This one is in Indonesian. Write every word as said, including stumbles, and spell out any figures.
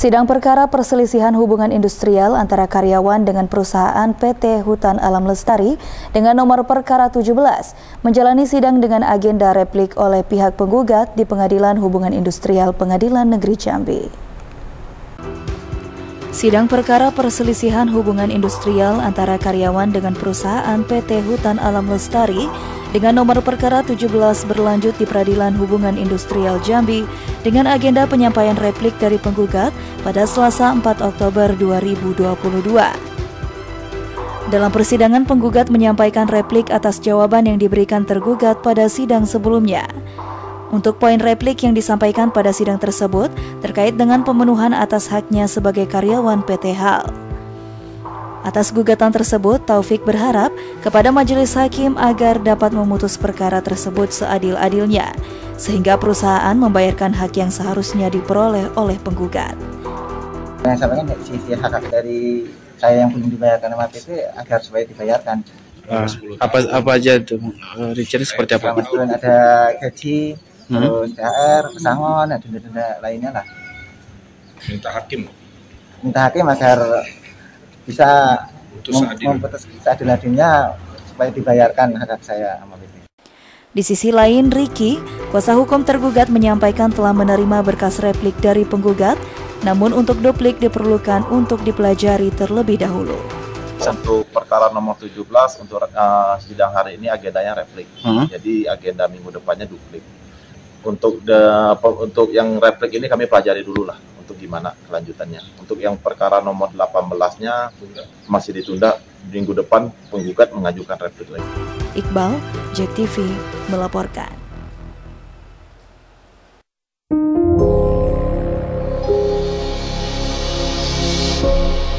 Sidang perkara perselisihan hubungan industrial antara karyawan dengan perusahaan P T Hutan Alam Lestari dengan nomor perkara tujuh belas menjalani sidang dengan agenda replik oleh pihak penggugat di Pengadilan Hubungan Industrial Pengadilan Negeri Jambi. Sidang perkara perselisihan hubungan industrial antara karyawan dengan perusahaan P T Hutan Alam Lestari dengan nomor perkara tujuh belas berlanjut di Peradilan Hubungan Industrial Jambi dengan agenda penyampaian replik dari penggugat pada Selasa empat Oktober dua ribu dua puluh dua. Dalam persidangan, penggugat menyampaikan replik atas jawaban yang diberikan tergugat pada sidang sebelumnya. Untuk poin replik yang disampaikan pada sidang tersebut terkait dengan pemenuhan atas haknya sebagai karyawan P T H A L. Atas gugatan tersebut, Taufik berharap kepada majelis hakim agar dapat memutus perkara tersebut seadil-adilnya, sehingga perusahaan membayarkan hak yang seharusnya diperoleh oleh penggugat. Yang sampaikan dari sisi hak dari saya yang belum dibayarkan sama P T agar supaya dibayarkan. Ah, apa apa aja itu? Richard seperti apa? Kemudian ada gaji, hmm? terus T H R, pesangon, dan denda-denda lainnya lah. Minta hakim. Minta hakim agar bisa memutus seadil-adilnya supaya dibayarkan hak saya sama P T. Di sisi lain, Ricky, kuasa hukum tergugat, menyampaikan telah menerima berkas replik dari penggugat, namun untuk duplik diperlukan untuk dipelajari terlebih dahulu. Untuk perkara nomor tujuh belas untuk uh, sidang hari ini agendanya replik. Hmm? Jadi agenda minggu depannya duplik. Untuk the, untuk yang replik ini kami pelajari dulu lah untuk gimana kelanjutannya. Untuk yang perkara nomor delapan belas-nya masih ditunda, minggu depan penggugat mengajukan replik lagi. Iqbal, J E K T V melaporkan. Thank you.